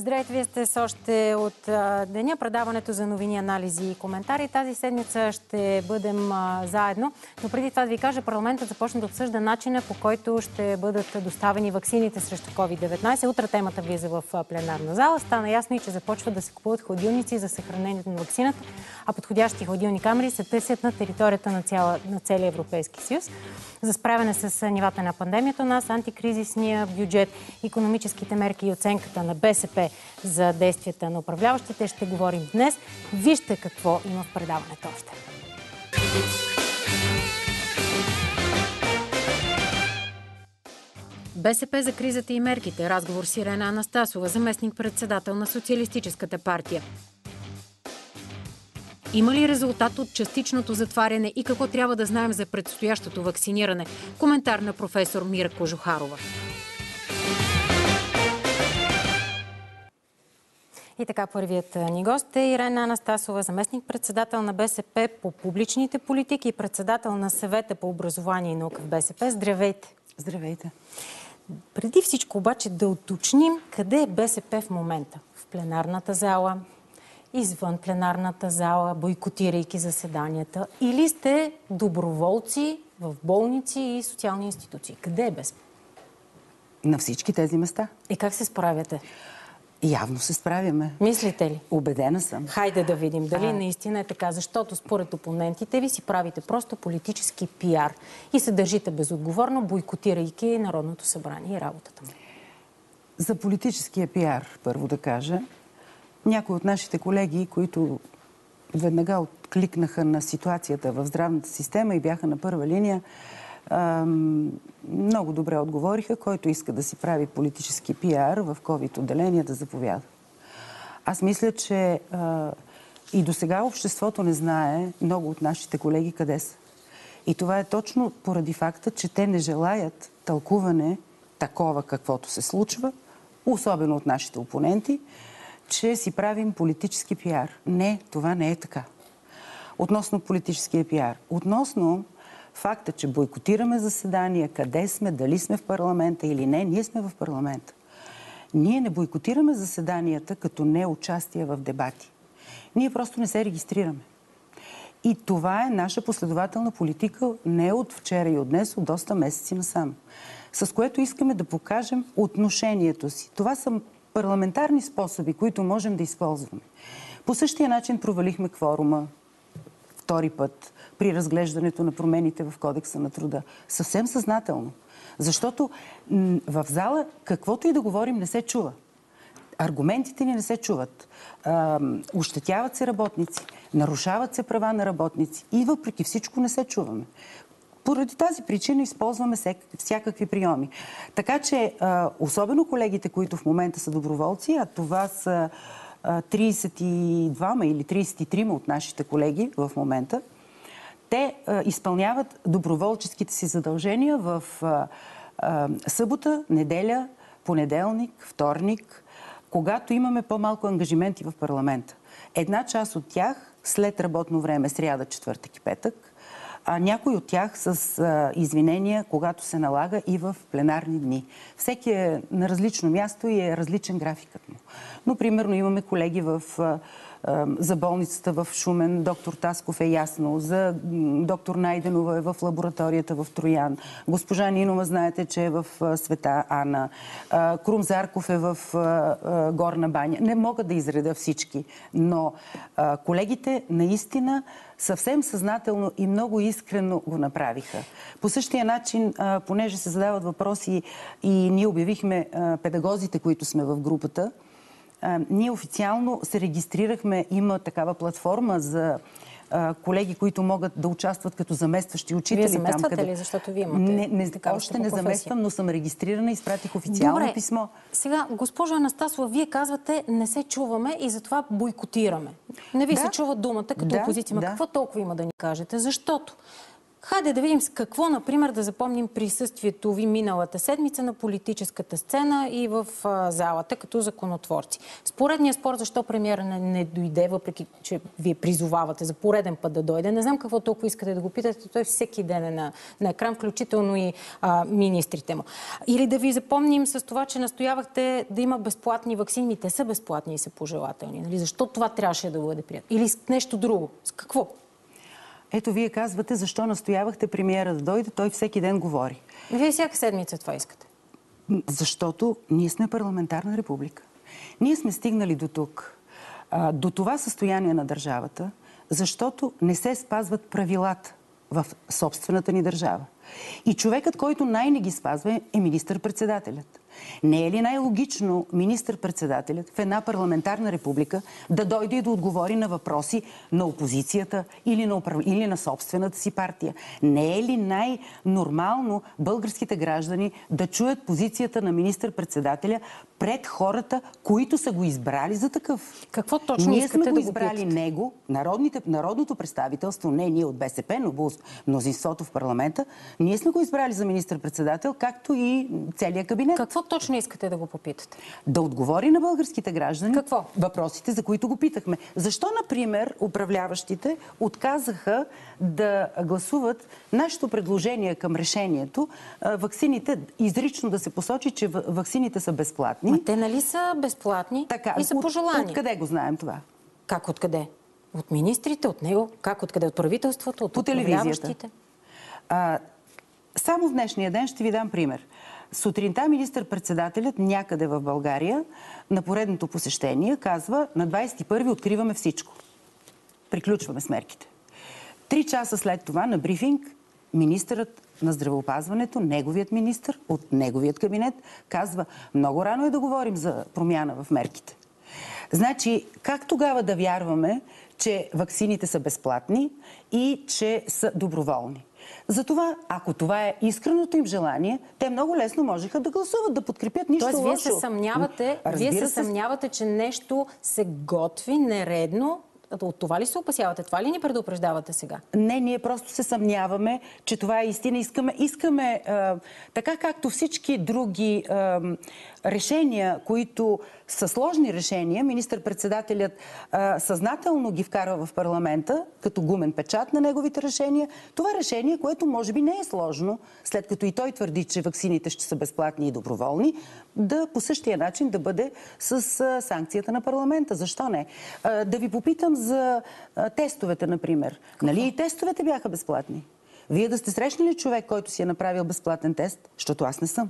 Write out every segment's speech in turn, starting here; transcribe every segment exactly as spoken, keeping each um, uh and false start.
Здравейте, вие сте с още от а, деня предаването за новини, анализи и коментари. Тази седмица ще бъдем а, заедно. Но преди това да ви кажа, парламентът започна да обсъжда начина, по който ще бъдат доставени ваксините срещу ковид деветнайсет. Утре темата влиза в а, пленарна зала. Стана ясно и че започват да се купуват хладилници за съхранението на ваксината, а подходящи хладилни камери се търсят на територията на, цяла, на целия Европейски съюз. За справяне с нивата на пандемията у нас, антикризисния бюджет, икономическите мерки и оценката на БСП за действията на управляващите ще говорим днес. Вижте какво има в предаването още. БСП за кризата и мерките. Разговор с Ирена Анастасова, заместник-председател на Социалистическата партия. Има ли резултат от частичното затваряне и какво трябва да знаем за предстоящото вакциниране? Коментар на професор Мира Кожухарова. И така, първият ни гост е Ирена Анастасова, заместник-председател на БСП по публичните политики и председател на Съвета по образование и наука в БСП. Здравейте! Здравейте! Преди всичко обаче да уточним къде е БСП в момента. В пленарната зала, извън пленарната зала, бойкотирайки заседанията, или сте доброволци в болници и социални институции? Къде е БСП? На всички тези места. И как се справяте? Явно се справяме. Мислите ли? Убедена съм. Хайде да видим дали а... наистина е така, защото според опонентите ви си правите просто политически пиар и се държите безотговорно, бойкотирайки Народното събрание и работата му. За политическия пиар, първо да кажа, някои от нашите колеги, които веднага откликнаха на ситуацията в здравната система и бяха на първа линия, много добре отговориха, който иска да си прави политически пиар в ковид отделение да заповяда. Аз мисля, че а, и до сега обществото не знае много от нашите колеги къде са. И това е точно поради факта, че те не желаят тълкуване такова, каквото се случва, особено от нашите опоненти, че си правим политически пиар. Не, това не е така. Относно политическия пиар. Относно факта, че бойкотираме заседания, къде сме, дали сме в парламента или не, ние сме в парламента. Ние не бойкотираме заседанията като не участие в дебати. Ние просто не се регистрираме. И това е наша последователна политика не от вчера и от днес, от доста месеци насам. С което искаме да покажем отношението си. Това са парламентарни способи, които можем да използваме. По същия начин провалихме кворума втори път при разглеждането на промените в Кодекса на труда. Съвсем съзнателно. Защото в зала каквото и да говорим не се чува. Аргументите ни не се чуват. А, ощетяват се работници, нарушават се права на работници и въпреки всичко не се чуваме. Поради тази причина използваме всякакви приеми. Така че, а, особено колегите, които в момента са доброволци, а това са а, трийсет и двама или трийсет и трима от нашите колеги в момента, те а, изпълняват доброволческите си задължения в а, а, събота, неделя, понеделник, вторник, когато имаме по-малко ангажименти в парламента. Една част от тях след работно време, сряда, четвъртък и петък, а някои от тях с а, извинения, когато се налага и в пленарни дни. Всеки е на различно място и е различен графикът му. Но, примерно, имаме колеги в, а, а, за болницата в Шумен, доктор Тасков е ясно, за доктор Найденова е в лабораторията в Троян, госпожа Нинова, знаете, че е в а, Света Ана, а, Крум Зарков е в а, а, Горна баня. Не мога да изредя всички, но а, колегите наистина съвсем съзнателно и много искрено го направиха. По същия начин, а, понеже се задават въпроси и ние обявихме а, педагозите, които сме в групата, а, ние официално се регистрирахме, има такава платформа за а, колеги, които могат да участват като заместващи учители. Вие замествате там, къде... ли? Защото вие имате не, не, такава още не замествам, но съм регистрирана и изпратих официално Добре. писмо. Сега, госпожо Анастасова, вие казвате, не се чуваме и затова бойкотираме. Не ви да. се чува думата като да, опозиция. Ма да. какво толкова има да ни кажете? Защото Хайде да видим с какво, например, да запомним присъствието ви миналата седмица на политическата сцена и в а, залата като законотворци. С поредния спор, защо премиера не, не дойде, въпреки че вие призовавате за пореден път да дойде. Не знам какво толкова искате да го питате. Той всеки ден е на, на екран, включително и а, министрите му. Или да ви запомним с това, че настоявахте да има безплатни ваксини. Те са безплатни и са пожелателни. Нали? Защо това трябваше да бъде приятно? Или с нещо друго? С какво? Ето, вие казвате, защо настоявахте премиера да дойде, той всеки ден говори. Вие всяка седмица това искате. Защото ние сме парламентарна република. Ние сме стигнали до тук, до това състояние на държавата, защото не се спазват правилата в собствената ни държава. И човекът, който най-не ги спазва, е министър-председателят. Не е ли най-логично министър-председателят в една парламентарна република да дойде и да отговори на въпроси на опозицията или на, управ... или на собствената си партия? Не е ли най-нормално българските граждани да чуят позицията на министър-председателя пред хората, които са го избрали за такъв? Какво точно ние искате сме го да избрали го питате? него, народните, народното представителство, не ние от БСП, но мнозинството в парламента, ние сме го избрали за министър-председател, както и целият кабинет. Какво точно искате да го попитате? Да отговори на българските граждани Какво? въпросите, за които го питахме. Защо, например, управляващите отказаха да гласуват нашето предложение към решението ваксините, изрично да се посочи, че ваксините са безплатни? Ма те нали са безплатни така, и са от, пожелани? Откъде го знаем това? Как откъде? От министрите, от него? Как откъде? От правителството, от По управляващите? А, само в днешния ден ще ви дам пример. Сутринта министър-председателят някъде в България на поредното посещение казва: на двадесет и първи откриваме всичко. Приключваме с мерките. Три часа след това на брифинг министърът на здравеопазването, неговият министър от неговият кабинет, казва: много рано е да говорим за промяна в мерките. Значи, как тогава да вярваме, че ваксините са безплатни и че са доброволни? Затова, ако това е искреното им желание, те много лесно можеха да гласуват, да подкрепят, нищо лошо. Тоест, вие се съмнявате, вие се съмнявате, че нещо се готви нередно. От това ли се опасявате? Това ли ни предупреждавате сега? Не, ние просто се съмняваме, че това е истина. Искаме, искаме а, така както всички други а, решения, които са сложни решения, министър-председателят а, съзнателно ги вкарва в парламента, като гумен печат на неговите решения. Това решение, което може би не е сложно, след като и той твърди, че ваксините ще са безплатни и доброволни, да по същия начин да бъде с а, санкцията на парламента. Защо не? А, да ви попитам за а, тестовете, например. Какво? Нали и тестовете бяха безплатни? Вие да сте срещнали човек, който си е направил безплатен тест, защото аз не съм.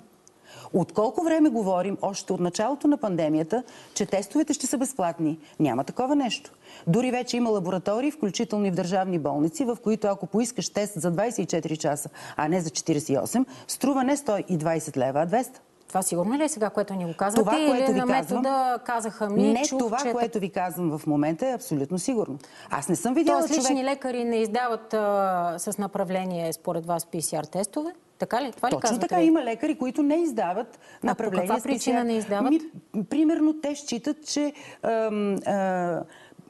От колко време говорим, още от началото на пандемията, че тестовете ще са безплатни? Няма такова нещо. Дори вече има лаборатории, включително и в държавни болници, в които ако поискаш тест за двадесет и четири часа, а не за четиридесет и осем, струва не сто и двадесет лева, а двеста. Това сигурно ли е сега, което ни го казвате? Това, което или ви на казвам, метода казаха ми, не чух, това, че... което ви казвам в момента, е абсолютно сигурно. Аз не съм видяла Тоест, човек... лични лекари не издават а, с направление, според вас, пи си ар тестове? Така ли? Това ли Точно казвате? така, има лекари, които не издават направление. А по каква причина не издават? Ми, примерно, те считат, че ам, а,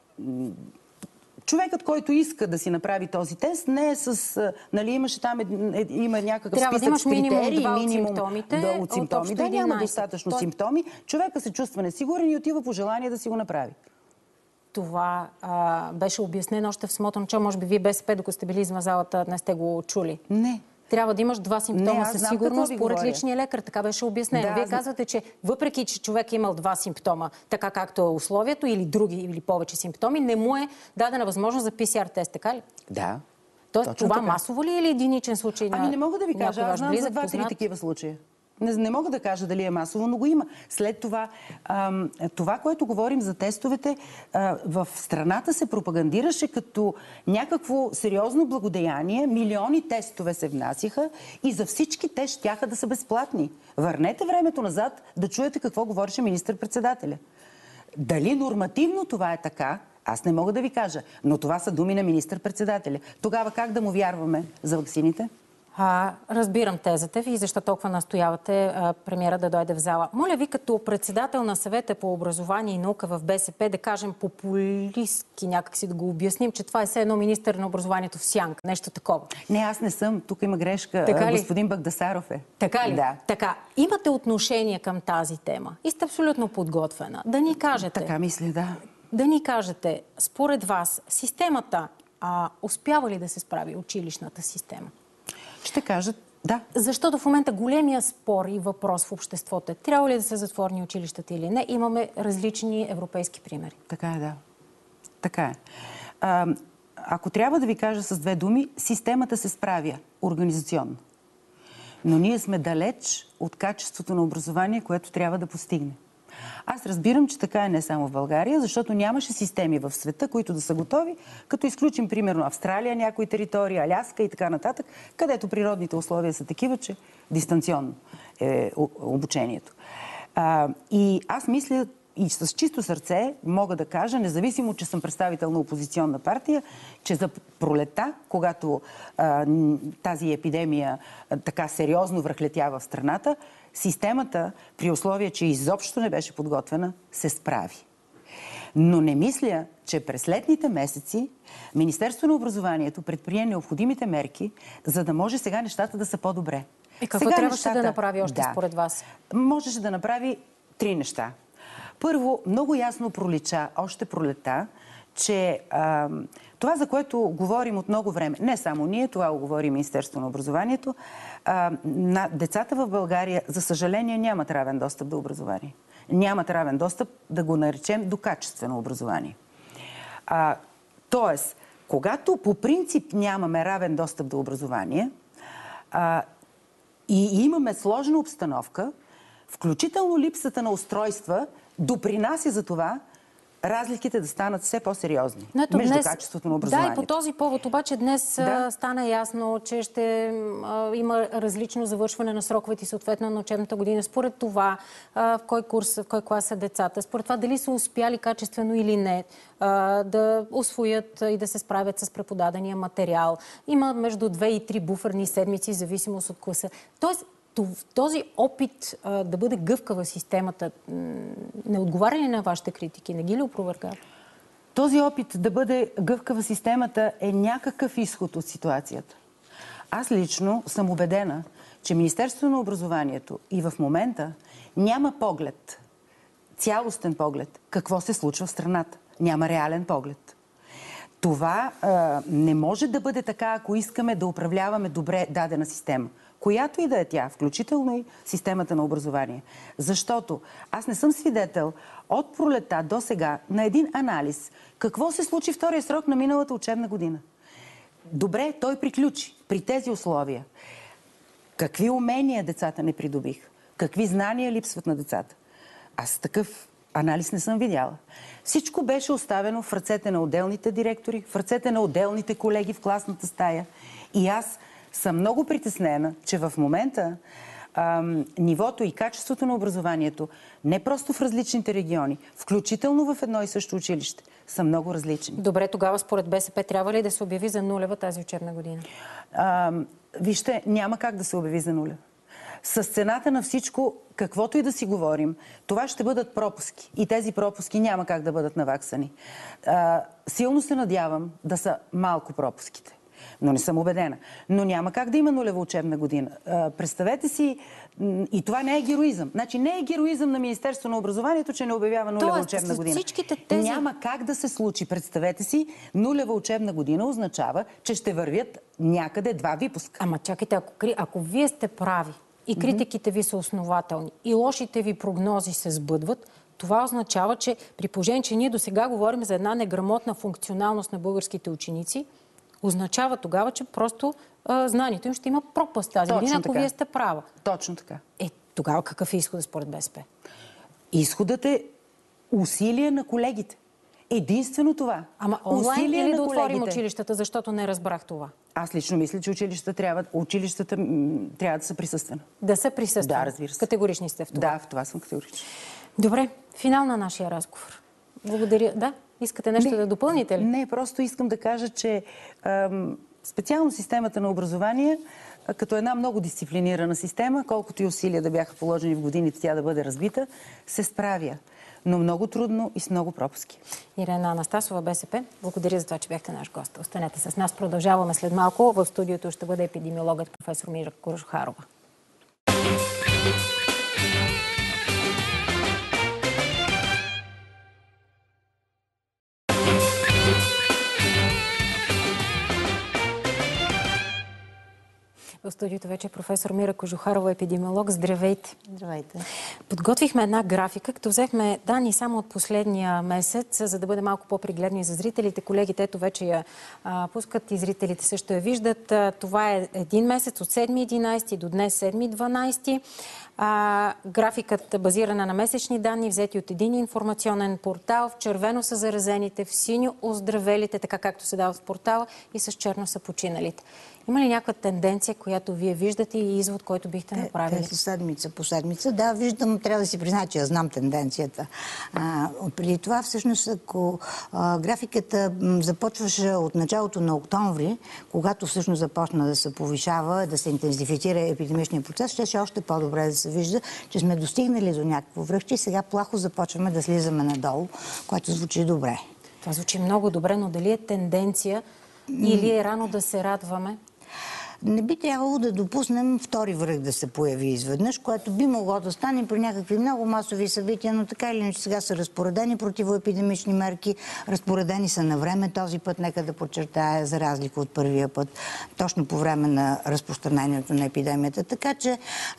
човекът, който иска да си направи този тест, не е с... Нали, имаше там е, е, има някакъв трябва списък да с критерии, минимум два минимум от симптомите, да, от симптоми. от Да, няма единадесет. достатъчно Той... симптоми. Човека се чувства несигурен и отива по желание да си го направи. Това а, беше обяснено още в самото начало. Може би вие БСП, докато сте били извън залата, не сте го чули. Не. Трябва да имаш два симптома със сигурност, според говоря. личния лекар. Така беше обяснено. Да, Вие знам. казвате, че въпреки, че човек е имал два симптома, така както е условието, или други, или повече симптоми, не му е дадена възможност за пи си ар тест, така ли? Да. Тоест, точно това така. масово ли е или единичен случай? Ами на не мога да ви кажа, аз знам за два-три такива случая. Не, не мога да кажа дали е масово, но го има. След това, ам, това, което говорим за тестовете, а, в страната се пропагандираше като някакво сериозно благодеяние. Милиони тестове се внасяха и за всички те щяха да са безплатни. Върнете времето назад да чуете какво говореше министър-председателя. Дали нормативно това е така, аз не мога да ви кажа, но това са думи на министър-председателя. Тогава как да му вярваме за ваксините? А, разбирам тезата ви и защо толкова настоявате а, премиера да дойде в зала. Моля ви, като председател на съвета по образование и наука в БСП, да кажем популистки някакси да го обясним, че това е все едно министър на образованието в сянка. Нещо такова. Не, аз не съм. Тук има грешка. Така ли? Господин Багдасаров е. Така ли? Да. Така. Имате отношение към тази тема и сте абсолютно подготвена. Да ни кажете. Така мисля, да. Да ни кажете, според вас, системата а, успява ли да се справи, училищната система? Ще кажат да. Защото в момента големия спор и въпрос в обществото е трябва ли да се затворни училищата или не. Имаме различни европейски примери. Така е, да. Така е. А, ако трябва да ви кажа с две думи, системата се справя организационно. Но ние сме далеч от качеството на образование, което трябва да постигне. Аз разбирам, че така е не само в България, защото нямаше системи в света, които да са готови, като изключим примерно Австралия, някои територии, Аляска и така нататък, където природните условия са такива, че дистанционно е обучението. А, и аз мисля, и с чисто сърце мога да кажа, независимо, че съм представител на опозиционна партия, че за пролета, когато а, тази епидемия а, така сериозно връхлетява в страната, системата, при условие, че изобщо не беше подготвена, се справи. Но не мисля, че през летните месеци Министерството на образованието предприе необходимите мерки, за да може сега нещата да са по-добре. И какво сега трябваше нещата... да направи още да, според вас? Можеше да направи три неща. Първо, много ясно пролича, още пролета, че а, това, за което говорим от много време, не само ние, това го говори Министерството на образованието, а, на децата в България, за съжаление, нямат равен достъп до образование. Нямат равен достъп, да го наречем, до качествено образование. А, тоест, когато по принцип нямаме равен достъп до образование а, и имаме сложна обстановка, включително липсата на устройства, допринася за това разликите да станат все по-сериозни между днес, качеството на образованието. Да, и по този повод обаче днес да. стана ясно, че ще а, има различно завършване на сроковете и съответно на учебната година. Според това, а, в кой курс, в кой клас са децата, според това дали са успяли качествено или не а, да усвоят и да се справят с преподадения материал. Има между две и три буферни седмици, в зависимост от класа. Тоест, този опит а, да бъде гъвкава системата не отговаря ли на вашите критики? Не ги ли опровергава? Този опит да бъде гъвкава системата е някакъв изход от ситуацията. Аз лично съм убедена, че Министерството на образованието и в момента няма поглед, цялостен поглед, какво се случва в страната. Няма реален поглед. Това а, не може да бъде така, ако искаме да управляваме добре дадена система. Която и да е тя, включително и системата на образование. Защото аз не съм свидетел от пролета до сега на един анализ какво се случи втория срок на миналата учебна година. Добре, той приключи при тези условия. Какви умения децата не придобиха? Какви знания липсват на децата? Аз такъв анализ не съм видяла. Всичко беше оставено в ръцете на отделните директори, в ръцете на отделните колеги в класната стая. И аз съм много притеснена, че в момента ам, нивото и качеството на образованието, не просто в различните региони, включително в едно и също училище, са много различни. Добре, тогава според БСП трябва ли да се обяви за нулева тази учебна година? Ам, вижте, няма как да се обяви за нулева. С цената на всичко, каквото и да си говорим, това ще бъдат пропуски. И тези пропуски няма как да бъдат наваксани. А, силно се надявам да са малко пропуските. Но не съм убедена. Но няма как да има нулева учебна година. А, представете си, и това не е героизъм. Значи не е героизъм на Министерството на образованието, че не обявява нулева Тоест, учебна година. Тези... Няма как да се случи. Представете си, нулева учебна година означава, че ще вървят някъде два випуска. Ама чакайте, ако, ако вие сте прави и критиките ви са основателни и лошите ви прогнози се сбъдват, това означава, че при положение, че ние до сега говорим за една неграмотна функционалност на българските ученици, означава тогава, че просто а, знанието им ще има пропаст тази Точно година, ако така. вие сте права. Точно така. Е, тогава какъв е изходът според БСП? Изходът е усилие на колегите. Единствено това. Ама онлайн усилие или на да отворим колегите. училищата, защото не разбрах това? Аз лично мисля, че училищата трябва, училищата м, трябва да са присъствени. Да са присъствени? Да, разбира се. Категорични сте в това? Да, в това съм категорична. Добре, финал на нашия разговор. Благодаря. Да? Искате нещо не, да допълните ли? Не, просто искам да кажа, че ам, специално системата на образование като една много дисциплинирана система, колкото и усилия да бяха положени в годините тя да бъде разбита, се справя. Но много трудно и с много пропуски. Ирена Анастасова, БСП. Благодаря за това, че бяхте наш гост. Останете с нас. Продължаваме след малко. В студиото ще бъде епидемиологът професор Мира Кожухарова. В студиото вече е професор Мира Кожухарова, епидемиолог. Здравейте! Здравейте! Подготвихме една графика, като взехме данни само от последния месец, за да бъде малко по-пригледни за зрителите. Колегите ето вече я а, пускат и зрителите също я виждат. А, това е един месец от седми единайсети до днес седми дванайсети. А, графикът базирана на месечни данни, взети от един информационен портал. В червено са заразените, в синьо оздравелите, така както се дава в портала, и с черно са починалите. Има ли някаква тенденция, която вие виждате и извод, който бихте направили? Те са седмица по седмица. Да, виждам, трябва да си призная, че я знам тенденцията. А, преди това, всъщност, ако а, графиката м, започваше от началото на октомври, когато всъщност започна да се повишава, да се интензифицира епидемичния процес, ще ще още по-добре да се вижда, че сме достигнали до някакво връхче и сега плахо започваме да слизаме надолу, което звучи добре. Това звучи много добре, но дали е тенденция или е рано да се радваме? Не би трябвало да допуснем втори връх да се появи изведнъж, което би могло да стане при някакви много масови събития, но така или иначе сега са разпоредени противоепидемични мерки, разпоредени са на време този път, нека да подчертая, за разлика от първия път, точно по време на разпространението на епидемията. Така че,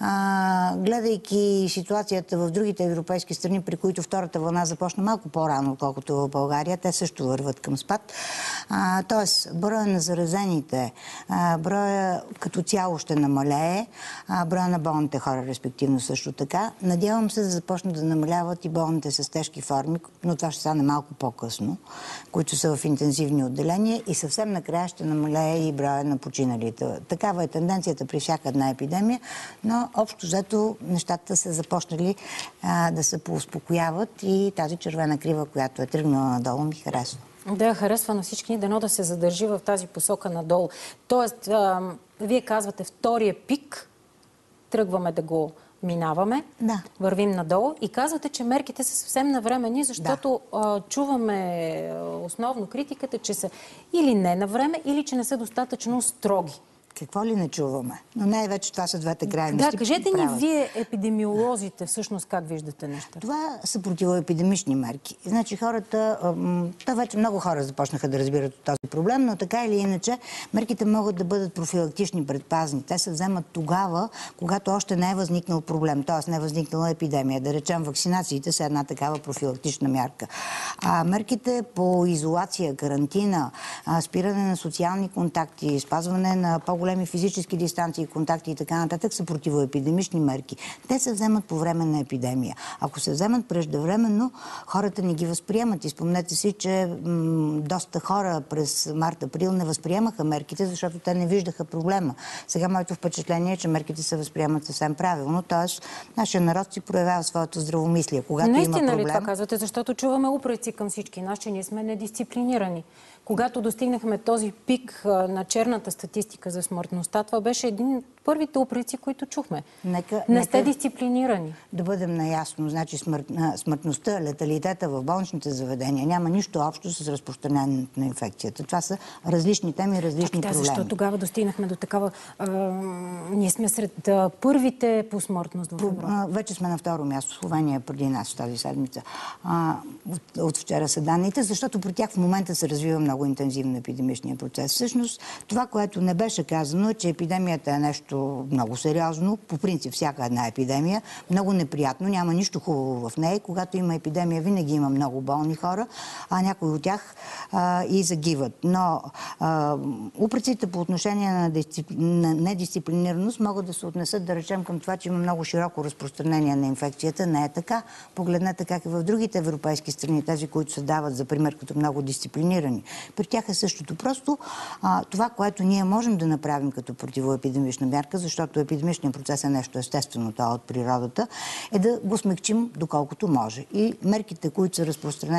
а, гледайки ситуацията в другите европейски страни, при които втората вълна започна малко по-рано, отколкото в България, те също върват към спад. А, тоест, броя на заразените, а, броя като цяло ще намалее, а броя на болните хора респективно също така. Надявам се да започнат да намаляват и болните с тежки форми, но това ще стане малко по-късно, които са в интензивни отделения, и съвсем накрая ще намалее и броя на починалите. Такава е тенденцията при всяка една епидемия, но общо взето нещата са започнали а, да се поуспокояват и тази червена крива, която е тръгнала надолу, ми харесва. Да, харесва на всички ни, дано да се задържи в тази посока надолу. Тоест, а, вие казвате втория пик, тръгваме да го минаваме, да. Вървим надолу и казвате, че мерките са съвсем навременни, защото да. а, чуваме основно критиката, че са или не на време, или че не са достатъчно строги. Какво ли не чуваме? Но най-вече това са двете крайности. Да, кажете ни вие, епидемиолозите, всъщност как виждате нещата? Това са противоепидемични мерки. Значи хората, та вече много хора започнаха да разбират този проблем, но така или иначе мерките могат да бъдат профилактични, предпазни. Те се вземат тогава, когато още не е възникнал проблем, т.е. не е възникнала епидемия. Да речем, вакцинациите са една такава профилактична мярка. А мерките по изолация, карантина, спиране на социални контакти, спазване на по големи физически дистанции, контакти и така нататък са противоепидемични мерки. Те се вземат по време на епидемия. Ако се вземат преждевременно, хората не ги възприемат. И спомнете си, че м- доста хора през март-април не възприемаха мерките, защото те не виждаха проблема. Сега моето впечатление е, че мерките се възприемат съвсем правилно. Тоест, нашия народ си проявява своето здравомислие. Когато наистина има проблем... ли това казвате? Защото чуваме упреци към всички нас, че ние сме недисциплинирани. Когато достигнахме този пик на черната статистика за смъртността, това беше един от първите упреци, които чухме. Нека, не нека сте дисциплинирани. Да бъдем наясно. Значи смърт, смъртността, леталитета в болничните заведения няма нищо общо с разпространението на инфекцията. Това са различни теми, различни да, проблеми. Защо тогава достигнахме до такава... А, ние сме сред а, първите по смъртност в Европа. Вече сме на второ място. Словения преди нас тази седмица. А, от, от вчера са данните, защото при тях в момента се развива много интензивно епидемичния процес. Всъщност, това, което не беше казано, е, че епидемията е нещо много сериозно. По принцип, всяка една епидемия. Много неприятно. Няма нищо хубаво в нея. Когато има епидемия, винаги има много болни хора, а някои от тях а, и загиват. Но а, упреците по отношение на, дисцип... на недисциплинираност могат да се отнесат, да речем, към това, че има много широко разпространение на инфекцията. Не е така. Погледнете как е в другите европейски страни, тези, които се дават за пример като много дисциплинирани. При тях е същото. Просто а, това, което ние можем да направим като противоепидемична мярка, защото епидемичният процес е нещо естествено, това от природата, е да го смекчим доколкото може. И мерките, които са разпространени,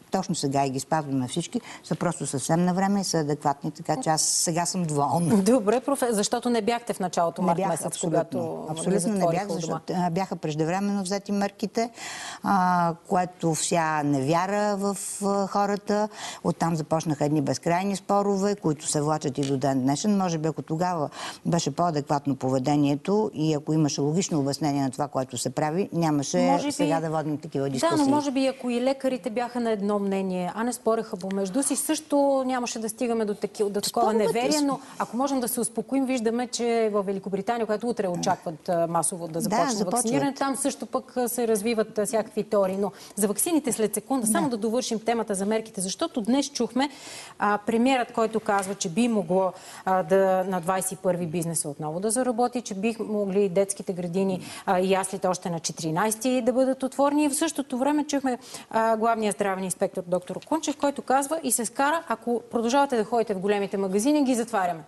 точно сега и ги спазваме всички, са просто съвсем на време и са адекватни, така че аз сега съм доволна. Добре, професор, защото не бяхте в началото март бях, месец, абсолютно, когато абсолютно не бях, защото бяха преждевременно взети мерките, а, което вся невяра в а, хората. Оттам започнаха едни безкрайни спорове, които се влачат и до ден днешен. Може би ако тогава беше по-адекватно поведението и ако имаше логично обяснение на това, което се прави, нямаше може сега би... да водим такива дискусии. Да, но може би ако и лекарите бяха на едно мнение, а не спореха помежду си, също нямаше да стигаме до, таки, до такова неверие, но ако можем да се успокоим, виждаме, че в Великобритания, която утре очакват масово да започне да, вакциниране, там също пък се развиват всякакви теории. Но за ваксините след секунда, само да, да довършим темата за мерките, защото днес чухме а, премиерът, който казва, че би могло а, да на двадесет и първи бизнеса отново да заработи, че бих могли детските градини а, и яслите още на четиринадесети да бъдат отворени. И в същото време чухме а, главния здравен инспектор доктор Кунчев, който казва и се скара, ако продължавате да ходите в големите магазини, ги затваряме.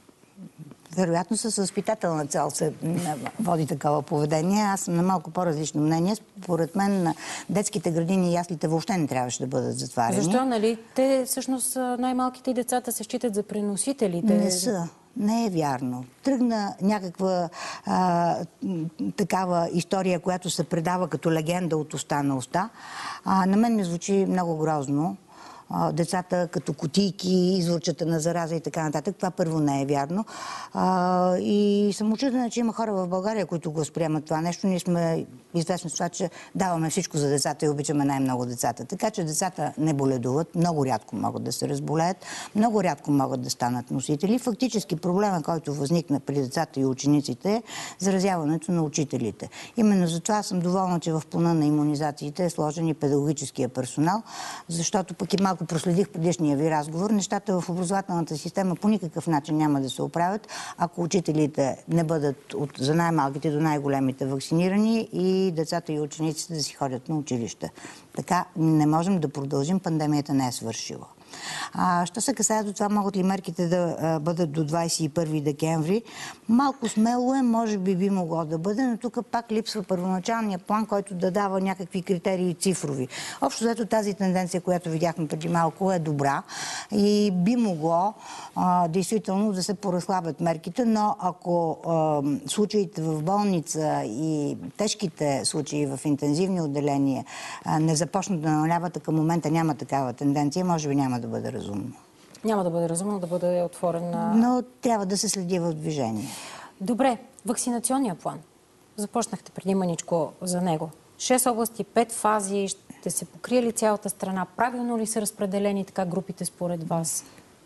Вероятно с възпитателна цел се води такова поведение. Аз съм на малко по-различно мнение. Според мен детските градини и яслите въобще не трябваше да бъдат затварени. Защо, нали? Те всъщност най-малките децата се считат за преносителите. Не са. Не е вярно. Тръгна някаква а, такава история, която се предава като легенда от уста на уста. А, на мен ми звучи много грозно. Децата като кутийки, изворчата на зараза и така нататък. Това първо не е вярно. А, и съм учудена, че има хора в България, които го сприемат това нещо. Ние сме известни с това, че даваме всичко за децата и обичаме най-много децата. Така че децата не боледуват, много рядко могат да се разболеят, много рядко могат да станат носители. Фактически проблема, който възникна при децата и учениците, е заразяването на учителите. Именно затова съм доволна, че в плана на имунизациите е сложен и педагогическия персонал, защото пък и малко проследих предишния ви разговор, нещата в образователната система по никакъв начин няма да се оправят, ако учителите не бъдат от, за най-малките до най-големите вакцинирани и децата и учениците да си ходят на училище. Така не можем да продължим, пандемията не е свършила. А, що се касае до това, могат ли мерките да а, бъдат до двадесет и първи декември? Малко смело е, може би би могло да бъде, но тук пак липсва първоначалния план, който да дава някакви критерии цифрови. Общо взето тази тенденция, която видяхме преди малко, е добра и би могло а, действително да се поразслабят мерките, но ако а, случаите в болница и тежките случаи в интензивни отделения а, не започнат да намаляват, а към момента няма такава тенденция, може би няма да бъде разумно. Няма да бъде разумно да бъде отворен на... Но трябва да се следи в движение. Добре, вакцинационния план. Започнахте преди маничко за него. Шест области, пет фази. Ще се покрие ли цялата страна? Правилно ли са разпределени така групите според вас?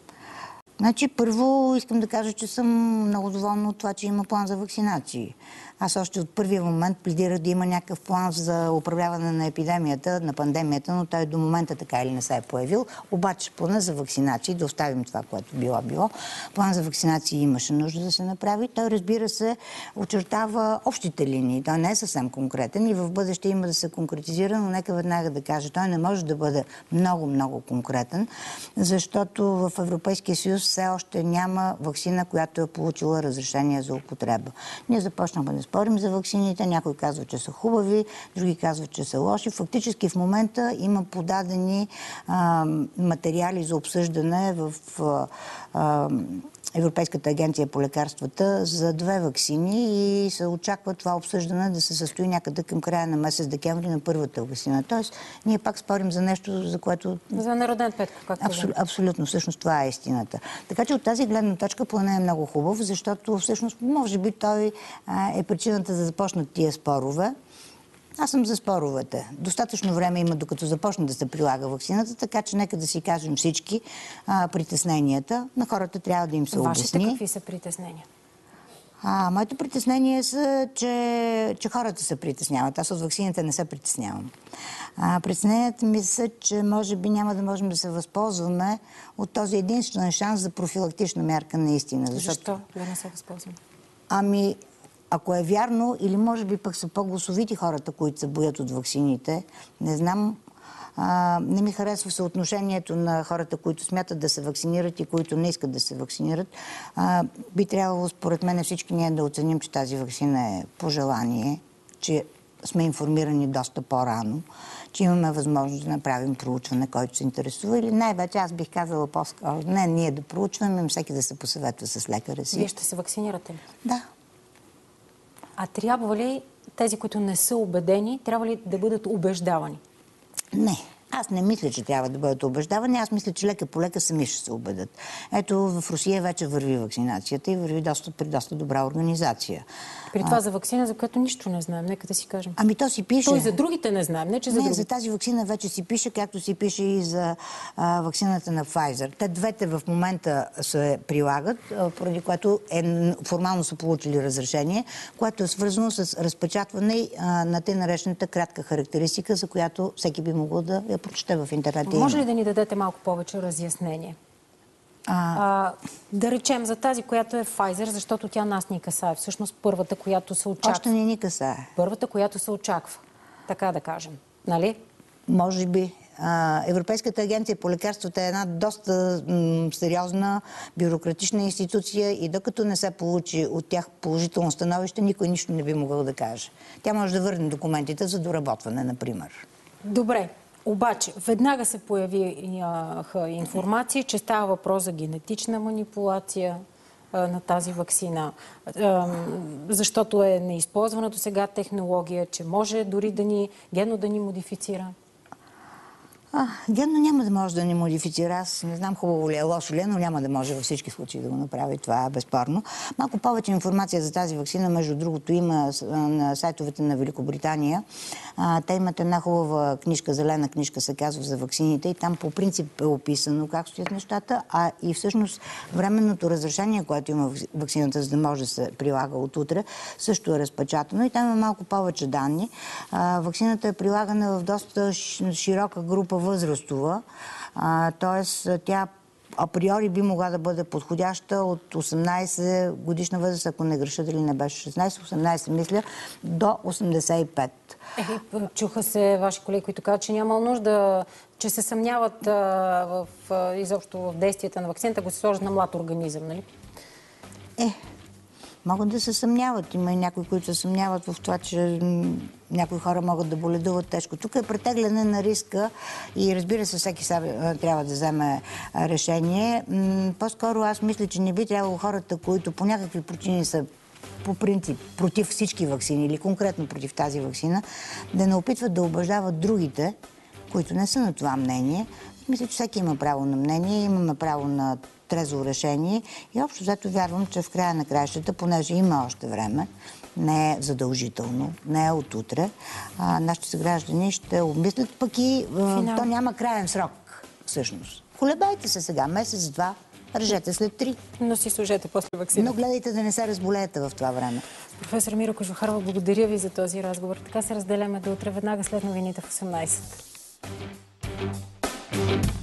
Значи, първо искам да кажа, че съм много доволна от това, че има план за вакцинации. Аз още от първия момент пледирах да има някакъв план за управляване на епидемията, на пандемията, но той до момента така или не се е появил. Обаче плана за вакцинации, да оставим това, което било било, план за вакцинации имаше нужда да се направи. Той, разбира се, очертава общите линии. Той не е съвсем конкретен и в бъдеще има да се конкретизира, но нека веднага да кажа, той не може да бъде много-много конкретен, защото в Европейския съюз все още няма вакцина, която е получила разрешение за употреба. Ние започнахме да спорим за ваксините. Някои казват, че са хубави, други казват, че са лоши. Фактически в момента има подадени а, материали за обсъждане в а, а, Европейската агенция по лекарствата за две ваксини и се очаква това обсъждане да се състои някъде към края на месец декември на първата ваксина. Тоест, ние пак спорим за нещо, за което... За народен Петко, както Абсол... Абсолютно, всъщност това е истината. Така че от тази гледна точка плана е много хубав, защото всъщност може би той а, е причината да започнат тия спорове. Аз съм за споровете. Достатъчно време има, докато започне да се прилага ваксината, така че нека да си кажем всички а, притесненията. На хората трябва да им се обясни. Вашите какви са притеснения? А, моите притеснения са, че, че хората се притесняват. Аз от ваксината не се притеснявам. А, притесненията ми са, че може би няма да можем да се възползваме от този единствен шанс за профилактична мярка наистина. Защото... Защо да не се възползваме? Ами... Ако е вярно, или може би пък са по-гласовити хората, които се боят от ваксините, не знам, а, не ми харесва съотношението на хората, които смятат да се вакцинират и които не искат да се вакцинират. А, би трябвало, според мен, всички ние да оценим, че тази ваксина е пожелание, че сме информирани доста по-рано, че имаме възможност да направим проучване, който се интересува. Или най-вече аз бих казала по-скоро, не ние да проучваме, всеки да се посъветва с лекаря си. Вие ще се вакцинирате ли? Да. А трябва ли тези, които не са убедени, трябва ли да бъдат убеждавани? Не. Аз не мисля, че трябва да бъдат убеждавани. Аз мисля, че лека по лека сами ще се убедят. Ето, в Русия вече върви вакцинацията и върви доста, при доста добра организация. При това а... за вакцина, за която нищо не знаем, нека да си кажем. Ами то си пише. Той за другите не знаем, не че за не, другите. За тази вакцина вече си пише, както си пише и за а, вакцината на Pfizer. Те двете в момента се прилагат, а, поради което е, формално са получили разрешение, което е свързано с разпечатване а, на тъй наречената кратка характеристика, за която всеки би могъл да я прочете в интернет. Може ли да ни дадете малко повече разяснение? А... А, да речем за тази, която е Pfizer, защото тя нас ни касае. Всъщност първата, която се очаква. Още не ни касае. Първата, която се очаква. Така да кажем. Нали? Може би. Европейската агенция по лекарствата е една доста м, сериозна бюрократична институция и докато не се получи от тях положително становище, никой нищо не би могъл да каже. Тя може да върне документите за доработване, например. Добре. Обаче, веднага се появи а, информация, че става въпрос за генетична манипулация а, на тази ваксина, а, защото е неизползвана до сега технология, че може дори да ни, генно да ни модифицира. А, генно няма да може да ни модифицира. Аз не знам хубаво ли е, лошо ли е, но няма да може във всички случаи да го направи. Това е безспорно. Малко повече информация за тази ваксина, между другото, има на сайтовете на Великобритания. А, те имат една хубава книжка, зелена книжка се казва за ваксините и там по принцип е описано как стоят нещата, а и всъщност временното разрешение, което има ваксината, за да може да се прилага от утре, също е разпечатано и там има малко повече данни. А, ваксината е прилагана в доста широка група възрастова, т.е. тя априори би могла да бъде подходяща от осемнайсет годишна възраст, ако не греша, дали не беше шестнайсет, осемнайсет мисля, до осемдесет и пет. Е, чуха се ваши колеги, които казват, че няма нужда, че се съмняват а, в, а, изобщо в действията на ваксината, ако се сложат на млад организъм, нали? Е, могат да се съмняват. Има и някои, които се съмняват в това, че някои хора могат да боледуват тежко. Тук е претегляне на риска и разбира се, всеки сега трябва да вземе решение. По-скоро аз мисля, че не би трябвало хората, които по някакви причини са по принцип против всички ваксини или конкретно против тази ваксина, да не опитват да убеждават другите, които не са на това мнение. Мисля, че всеки има право на мнение, имаме право на трезво решение и общо взето вярвам, че в края на краищата, понеже има още време, не е задължително, не е от утре, а, нашите съграждани ще обмислят, пък и а, то няма краен срок, всъщност. Колебайте се сега, месец-два, режете след три. Но си служете после ваксина. Но гледайте да не се разболеете в това време. Професор Мира Кожухарова, благодаря ви за този разговор. Така се разделяме до утре, веднага след новините в осемнайсет.